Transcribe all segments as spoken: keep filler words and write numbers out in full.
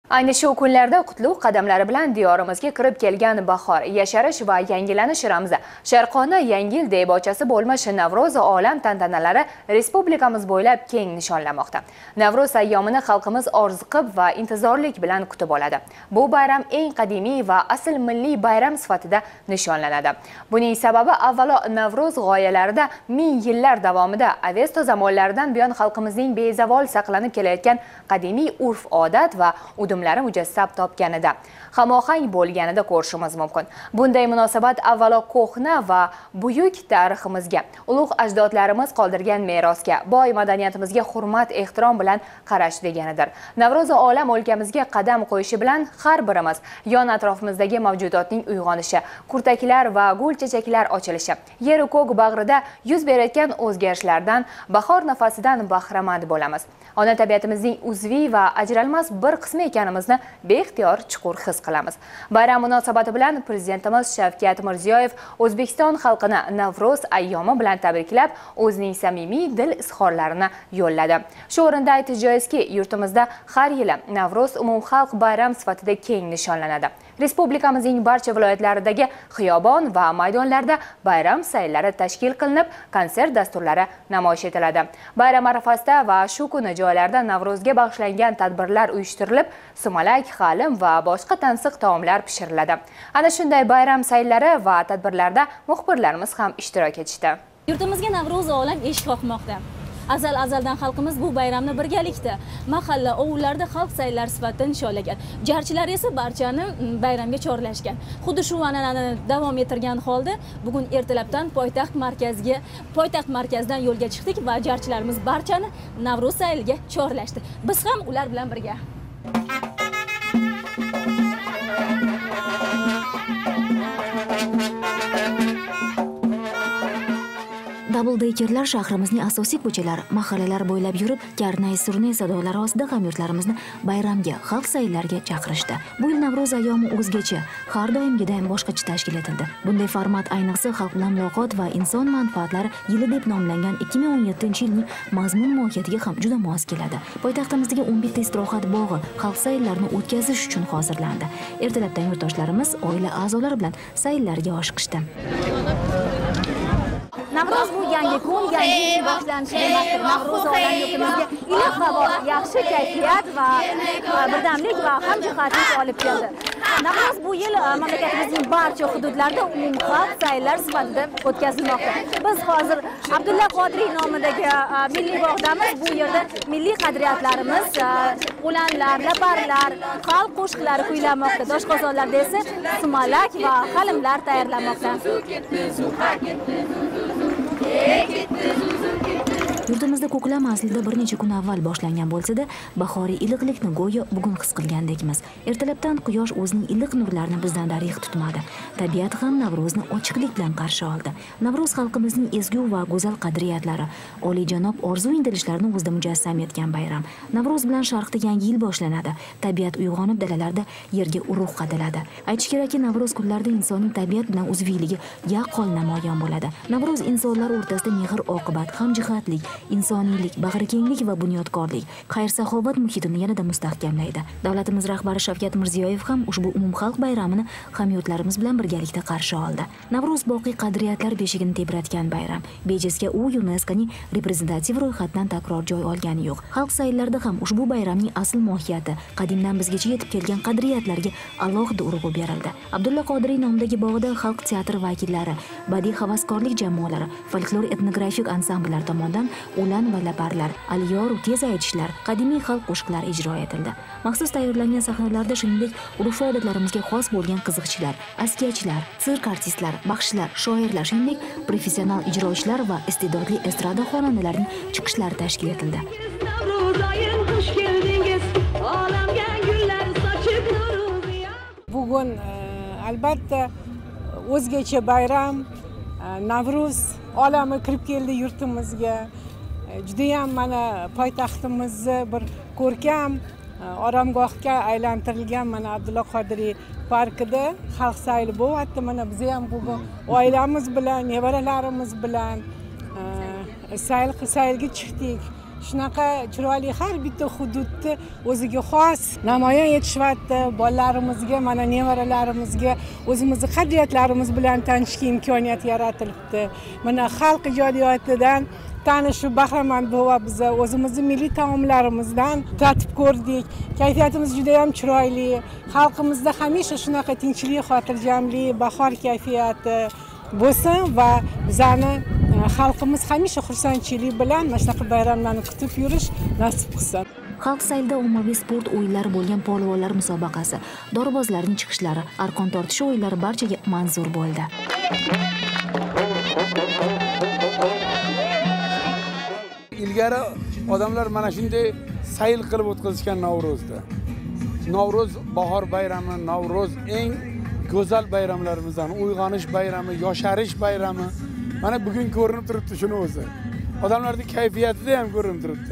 Ayni shu kunlarda qutlug' qadamlari bilan diyorimizga kirib kelgan bahor, yasharish va yangilanish ramzi, sharqona yangi yil debochasi bo'lmish Navro'z olam tantanalari respublikamiz bo'ylab keng nishonlanmoqda. Navro'z ayyomini xalqimiz orziqib va intizorlik bilan kutib oladi. Bu bayram eng qadimiy va asl milliy bayram sifatida nishonlanadi. Buning sababi avvalo Navro'z g'oyalarida ming yillar davomida Avesto zamonlaridan buyon xalqimizning bezavol saqlanib kelayotgan qadimiy urf-odat va udumlari mujassab topganida, hamohang bo'lganida ko'rishimiz mumkin. Bunday munosabat avvalo ko'hna va buyuk tariximizga, ulug' ajdodlarimiz qoldirgan merosga, boy madaniyatimizga hurmat, ehtirom bilan qarash deganidir. Navro'z olam o'lkamizga qadam qo'yishi bilan har birimiz yon atrofimizdagi mavjudotning uyg'onishi, kurtaklar va gul chechaklar ochilishi, yer u ko'k bag'rida yuz berayotgan o'zgarishlardan, bahor nafasidan bahramand bo'lamiz. Ona tabiatimizning uzviy va ajralmas bir qismi ekanimizni beixtiyor chuqur his qilamiz. Bayram munosabati bilan Prezidentimiz Shavkat Mirziyoyev O'zbekiston xalqini Navro'z ayyomi bilan tabriklab, o'zining samimiy dil izhorlarini yo'lladi. Shu o'rinda aytish joizki, yurtimizda har yili Navro'z umumxalq bayram sifatida keng nishonlanadi. Respublikamizning barcha viloyatlaridagi xiyobon va maydonlarda bayram sayllari tashkil qilinib, konsert dasturlari namoyish etiladi. Bayram arafasida va shu kuni joylarda Navro'zga bag'ishlangan tadbirlar uyushtirilib, sumalak, halim va boshqa tansiq taomlar pishiriladi. Ana shunday bayram sayllari va tadbirlarda muxbirlarimiz ham ishtirok etishdi. Yurtimizga Navro'z olam eshik qoqmoqda. Azal azaldan xalqimiz bu bayramni birgalikda mahalla, ovullarda xalq sayllari sifatida nishonlagan. Jarchilar esa barchani bayramga chorlashgan. Xuddi shu an'anani davom ettirgan holda bugun ertalabdan poytaxt markaziga, poytaxt markazidan yo'lga chiqdik va jarchilarimiz barchani Navro'z sayliga chorlashdi. Biz ham ular bilan birga. Dabuldeykerlar shahrimizning asosiy ko'chalari, mahallalar bo'ylab yurib, karnay-surnay sadolari ostida hamyurtlarimizni bayramga, xalq sayllariga chaqirishdi. Bu yil Navro'z ayyomi o'zgacha, har doimgidan boshqacha tashkil etildi. Bunday format ayniqsa xalq bilan muloqot va inson manfaatlari yili deb nomlangan ikki ming o'n yettinchi yilning mazmun mohiyatiga ham juda mos keladi. Poytaxtimizdagi o'n bitta istirohat bog'i xalq sayllarini o'tkazish uchun hozirlandi. Ertalabdan yurtdoshlarimiz oila a'zolari bilan sayllariga oshiqishdi. Navro'z bu yangi kun, yangi yil boshlanishi demakdir. Navro'z olam yurtimizga iliq havo, yaxshi kayfiyat va birdamlik va hamjihatlik olib keldi. Navro'z bu yil mamlakatimizning barcha hududlarida umumxalq sayllari sifatida o'tkazilmoqda. Biz hozir Abdulla Qodiriy nomidagi milliy bog'damiz. Bu yerda milliy qadriyatlarimiz, o'lanlar, laparlar, xalq qo'shiqlari kuylanmoqda. Doshqozonlarda esa sumalak va halimlar tayyorlanmoqda. Yurtimizda ko'klam aslida bir necha kun avval boshlangan bo'lsa-da, bahoriy iliqlikni go'yo bugun his qilgandekmiz. Ertalabdan quyosh o'zining iliq nurlarini bizdan darig' tutmadi. Tabiat ham Navro'zni ochiqlik bilan qarshi oldi. Navro'z xalqimizning ezgu va go'zal qadriyatlari, oliyjanob orzu intilishlarini o'zida mujassam etgan bayram. Navro'z bilan sharqda yangi yil boshlanadi. Tabiat uyg'onib dalalarda yerga urug' qadaladi. Aytish kerakki, Navro'z kunlarida insonning tabiat bilan uzviyligi yaqqol namoyon bo'ladi. Navro'z insonlar o'rtasida mehr-oqibat, hamjihatlik, insoniylik, bag'rikenglik va bunyodkorlik, xayr-saxovat muhitini yanada mustahkamlaydi. Davlatimiz rahbari Shavkat Mirziyoyev ham ushbu umumxalq bayramini hamyurtlarimiz bilan birgalikda qarshi oldi. Navro'z boqiy qadriyatlar beshigini tebratgan bayram. Bejizga u YuNESKOning reprezentativ ro'yxatidan takror joy olgani yo'q. Xalq sayillarida ham ushbu bayramning asl mohiyati, qadimdan bizgacha yetib kelgan qadriyatlarga alohida urg'u berildi. Abdulla Qodiriy nomidagi bog'da xalq teatri vakillari, badiiy havaskorlik jamoalari, folklor etnografik ansamblllar tomonidan o'lan va laparlar, aliyor, tez aytishlar, qadimiy xalq qo'shiqlari ijro etildi. Maxsus tayyorlangan sahnalarda shuningdek urf-odatlarimizga xos bo'lgan qiziqchilar, askiyachilar, sirk artistlar, baxshilar, shoirlar, shuningdek professional ijrochilar va iste'dodli estrada xonandalarining chiqishlari tashkil etildi. Bugun albatta o'zgacha bayram, Navro'z olami kirib keldi yurtimizga. Judayam mana poytaxtimizni bir ko'rkam oromgohga aylantirilgan mana Abdulla Qodiriy parkida xalq sayli bo'lyapti. Mana biz ham bugun oilamiz bilan, nevaralarimiz bilan sayl saylga chiqdik. shunaqa chiroyli har bitta hududni o'ziga xos namoyon etishyapti. Bolalarimizga, mana nevaralarimizga o'zimizni qadriyatlarimiz bilan tanishishga imkoniyat yaratilibdi. Mana xalq ijodiyotidan tanishib bahramand bo'lib biz o'zimizni milliy taomlarimizdan tatib ko'rdik. Kayfiyatimiz juda ham chiroyli. Xalqimizda hamisha shunaqa tinchlik, xotirjamlik, bahor kayfiyati bo'lsin va bizani xalqimiz hamisha xursandchilik bilan mana shunaqa bayramlarni kutib yurish nasib qilsin. Xalq saylida ommaviy sport o'yinlari bo'lgan polvonlar musobaqasi, dorbozlarning chiqishlari, arqon tortish o'yinlari barchaga manzur bo'ldi. Ilgari odamlar mana shunday sayl qilib o'tkazishgan Navro'zda. Navro'z bahor bayrami, Navro'z eng go'zal bayramlarimizdan, uyg'onish bayrami, yosharish bayrami. Mana bugun ko'rinib turibdi shuni o'zi. Odamlarning kayfiyatida ham ko'rinib turibdi.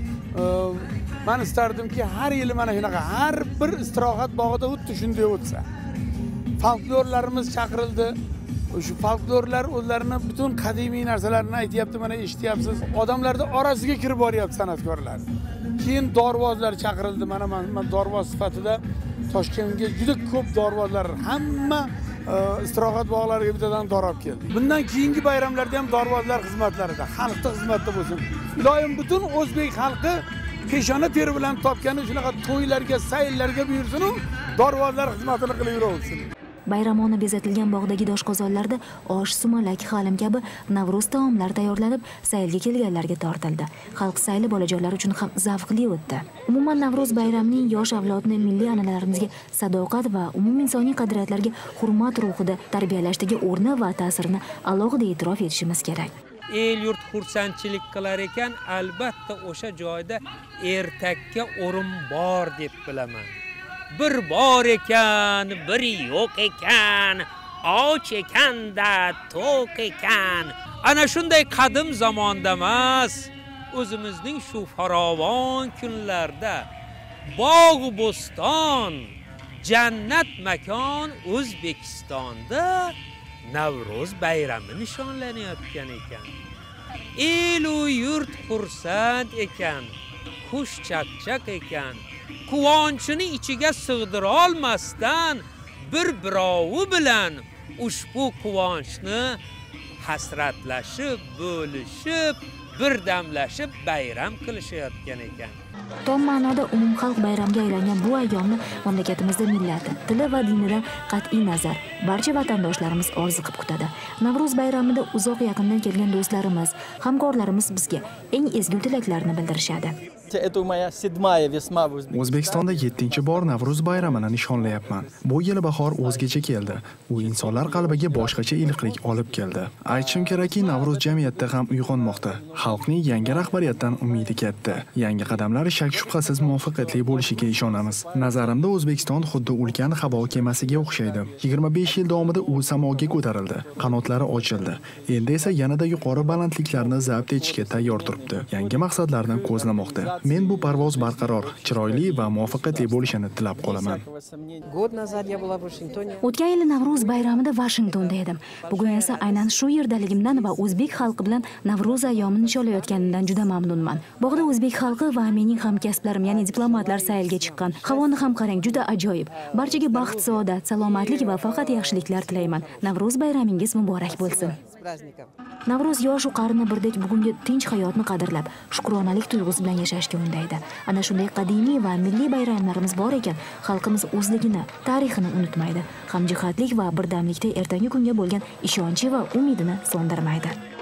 Men istardimki, har yili mana shunaqa har bir istirohat bog'ida xuddi shunday o'tsa. Folklorlarimiz chaqirildi. Shu folklorlar o'zlarini butun qadimiy narsalarni aytayapti, mana eshityapsiz. Odamlarning orasiga kirib boryapti san'atkorlar. Keyin dorvozlar chaqirildi. Mana men dorvoz sifatida Toshkentga juda ko'p dorvozlar, hamma istirohat bog'lariga bittadan dorob keldi. Bundan keyingi bayramlarda ham dorvozlar xizmatlarida, xalqda xizmatda bo'lsin. Iloyim butun o'zbek xalqi peshona teri bilan topgani shunaqa to'ylarga, sayllarga buyursin, dorvozlar xizmatini qilib yuraversin. Bayramona bezatilgan bog'dagi doshqozonlarda osh, sumalak, halim kabi Navro'z taomlari tayyorlanib, saylga kelganlarga tortildi. Xalq sayli bolajonlar uchun ham zavqli o'tdi. Umuman Navro'z bayramining yosh avlodni milliy an'analarimizga sadoqat va umuminsoniy qadriyatlarga hurmat ruhida tarbiyalashdagi o'rni va ta'sirini alohida e'tirof etishimiz kerak. El yurt xursandchilik qilar ekan, albatta o'sha joyda ertakka o'rin bor deb bilaman. Bir bor ekan, bir yo'q ekan, och ekanda, to'q ekan. Ana shunday qadim zamonda emas, o'zimizning shu farovon kunlarda bog' bo'ston, jannat makon O'zbekistonda Navro'z bayrami nishonlanayotgan ekan. El u yurt xursand ekan, xush chaqchaq ekan. Quvonchini ichiga sig'dira olmasdan bir birovi bilan ushbu quvonchni hasratlashib, bo'lishib, birdamlashib bayram qilishayotgan ekan. Tom ma'noda umumxalq bayramga aylangan bu ayyomni mamlakatimizda millati, tili va dinidan qat'iy nazar barcha vatandoshlarimiz orziqib kutadi. Navro'z bayramida uzoq yaqindan kelgan do'stlarimiz, hamkorlarimiz bizga eng ezgu tilaklarni bildirishadi. O'zbekistonda yettinchi bor Navro'z bayramini nishonlayapman. Bu yil bahor o'zgacha keldi. U insonlar qalbiga boshqacha iliqlik olib keldi. Aytishim kerakki, Navro'z jamiyatda ham uyg'onmoqda. Xalqning yangi rahbariyatdan umidi katta. Yangi qadamlar shak shubhasiz muvaffaqiyatli bo'lishiga ishonamiz. Nazarimda O'zbekiston xuddi ulkan havo kemasiga o'xshaydi. yigirma besh yil davomida u samoga ko'tarildi, qanotlari ochildi. Endi esa yanada yuqori balandliklarni zabt etishga tayyor turibdi. Yangi maqsadlarni ko'zlamoqda. Men bu parvoz barqaror, chiroyli va muvaffaqiyatli bo'lishini tilab qolaman. O'tgan yili Navro'z bayramida Vashingtonda edim. Bugun esa aynan shu yerdaligimdan va o'zbek xalqi bilan Navro'z ayyomini nishonlayotganimdan juda mamnunman. Bog'da o'zbek xalqi va mening hamkasblarim, ya'ni diplomatlar saylga chiqqan. Havoni ham qarang, juda ajoyib. Barchaga baxt, saodat, salomatlik va faqat yaxshiliklar tilayman. Navro'z bayramingiz muborak bo'lsin. Navro'z yosh u qarini birdek bugungi tinch hayotni qadrlab, shukronalik tuyg'usi bilan yashashga undaydi. Ana shunday qadimiy va milliy bayramlarimiz bor ekan, xalqimiz o'zligini, tarixini unutmaydi. Hamjihatlik va birdamlikda ertangi kunga bo'lgan ishonchi va umidini so'ndirmaydi.